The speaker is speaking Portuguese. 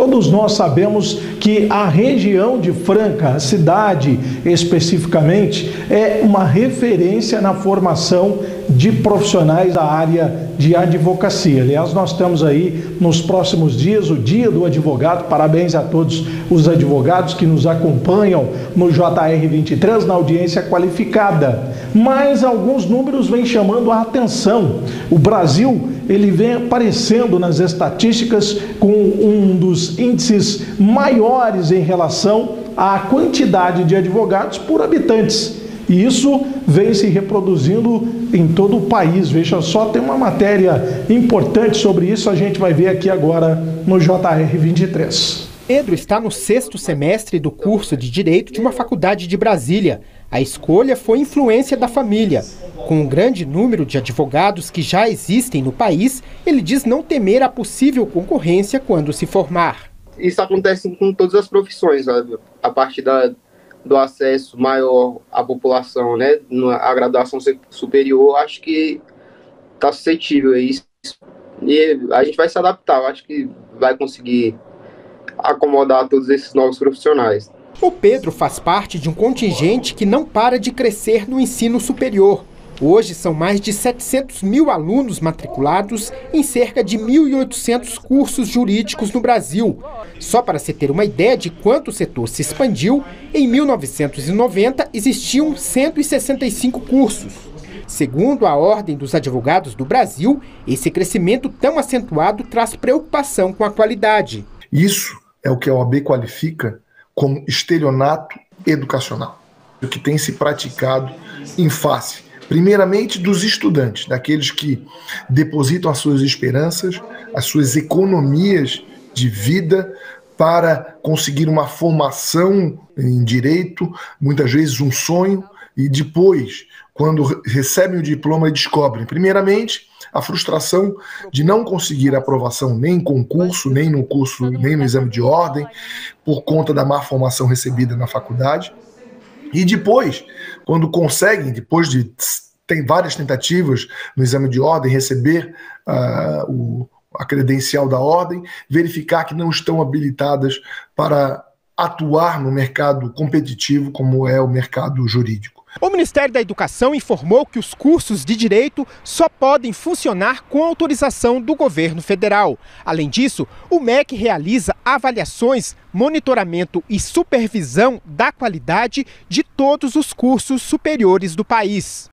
Todos nós sabemos que a região de Franca, a cidade especificamente, é uma referência na formação de profissionais da área de advocacia. Aliás, nós temos aí nos próximos dias o Dia do Advogado. Parabéns a todos os advogados que nos acompanham no JR 23 na audiência qualificada. Mas alguns números vêm chamando a atenção. O Brasil, ele vem aparecendo nas estatísticas com um dos índices maiores em relação à quantidade de advogados por habitantes. E isso vem se reproduzindo em todo o país. Veja só, tem uma matéria importante sobre isso, a gente vai ver aqui agora no JR 23. Pedro está no 6º semestre do curso de Direito de uma faculdade de Brasília. A escolha foi influência da família. Com um grande número de advogados que já existem no país, ele diz não temer a possível concorrência quando se formar. Isso acontece com todas as profissões, sabe? A partir do acesso maior à população, né? A graduação superior, acho que está suscetível a isso. E a gente vai se adaptar, eu acho que vai conseguir acomodar todos esses novos profissionais. O Pedro faz parte de um contingente que não para de crescer no ensino superior. Hoje são mais de 700 mil alunos matriculados em cerca de 1.800 cursos jurídicos no Brasil. Só para se ter uma ideia de quanto o setor se expandiu, em 1990 existiam 165 cursos. Segundo a Ordem dos Advogados do Brasil, esse crescimento tão acentuado traz preocupação com a qualidade. Isso é o que a OAB qualifica como estelionato educacional, o que tem se praticado em face, primeiramente, dos estudantes, daqueles que depositam as suas esperanças, as suas economias de vida para conseguir uma formação em direito, muitas vezes um sonho, e depois, quando recebem o diploma, descobrem, primeiramente, a frustração de não conseguir aprovação nem em concurso, nem no curso, nem no exame de ordem, por conta da má formação recebida na faculdade. E depois, quando conseguem, tem várias tentativas no exame de ordem, receber a credencial da ordem, verificar que não estão habilitadas para atuar no mercado competitivo como é o mercado jurídico. O Ministério da Educação informou que os cursos de direito só podem funcionar com autorização do governo federal. Além disso, o MEC realiza avaliações, monitoramento e supervisão da qualidade de todos os cursos superiores do país.